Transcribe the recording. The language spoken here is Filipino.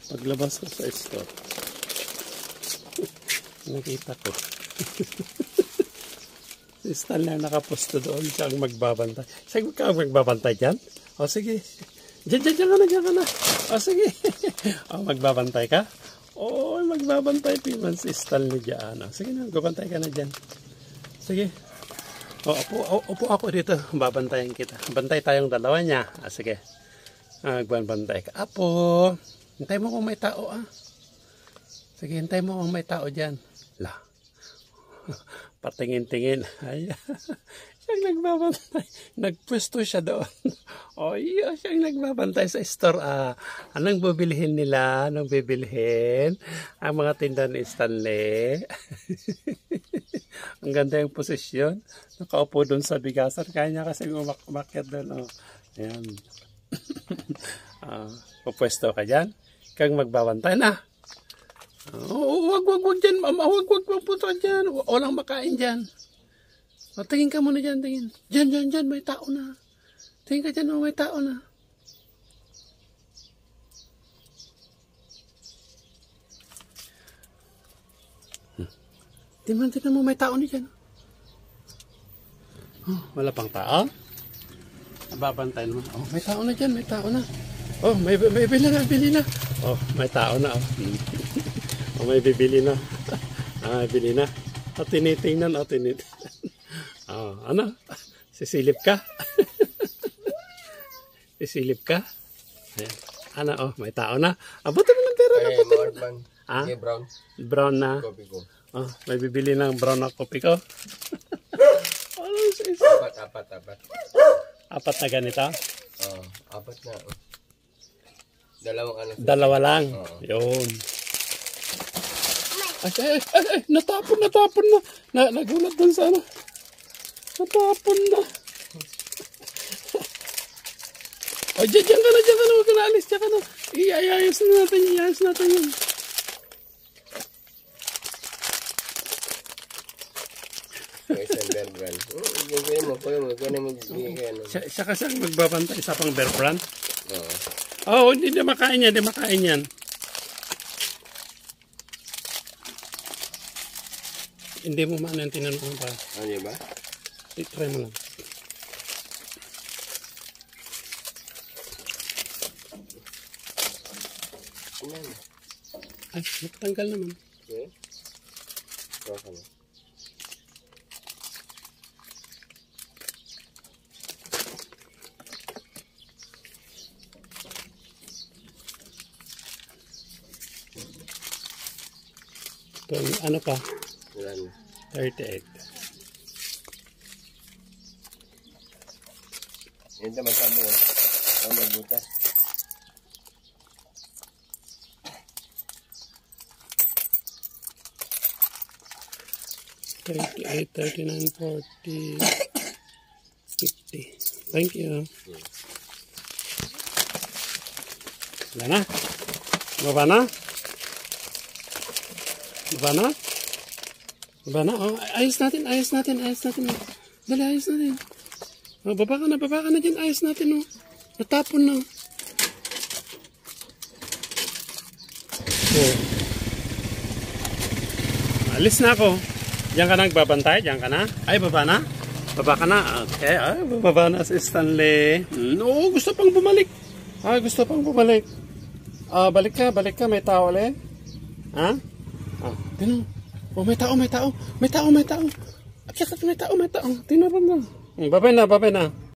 Paglabas ko sa store, nakita ko. Si Stan lang nakaposto doon. Siya ang magbabantay. Siya ang magbabantay dyan? O sige. Diyan ka na. O sige. O magbabantay ka? O magbabantay piman si Stan dyan. O sige na, magbabantay ka na dyan. Sige. O upo ako dito. Babantayan kita. Bantay tayong dalawa niya. O sige. Magbabantay ka. Apo. Hintay mo kung may tao Sige, hintay mo kung may tao dyan. La. Patingin-tingin. Ay, siyang nagbabantay. Nagpwesto siya doon. O, siyang nagbabantay sa store. Anong bibilhin nila? Anong bibilhin? Ang mga tinda ni Stanley. Ang ganda yung posisyon. Nakaupo doon sa bigasan. Kaya niya kasi umakyat doon. Ayan. Pupwesto ka dyan. Kang magbabantay na. Wag dyan, mama. Wag punta dyan. Walang makain dyan. Tingin ka muna dyan, tingin. Dyan, may tao na. Tingin ka dyan, may tao na. Tingnan mo, may tao na dyan. Wala pang tao? Babantay naman. May tao na dyan, may tao na. May bili na. May tao na. May bibili na. Bili na. Tinitingnan. Ano? Sisilip ka? Sisilip ka? Ayan. Ano? May tao na. Buti mo ng pera na. Brown. Brown na. Kopi ko. May bibili ng brown na kopi ko. Apat. Apat na ganito? Apat na. Dalawa lang. Yun. Ay, natapon na. Nagulat dun sana. Natapon na. Diyan ka na. Huwag ka na alis. Diyan ka na. Iayos natin yun. Siya kasi ang magbabantay sa pang bear brand. Hindi na makain yan. Hindi mo maano yung tinanong pa. Ano ba? I-try mo lang. Ay, magtanggal naman. Okay. Okay. Ano pa? 38. 38. Yan naman sabi mo. Magbutas. $38, $39, $40, $50. Thank you. Wala na? Baba na? Ayos natin. Dali, ayos natin. Baba ka na dyan. Ayos natin, Natapon na. Alis na ako. Diyan ka na nagbabantay? Diyan ka na? Ay, baba na? Baba ka na? Okay. Ay, baba na si Stanley. Gusto pang bumalik. Balik ka. May tao ulit. Ha? Tinan. May tao. May tao. Tingnan mo na. Babay na.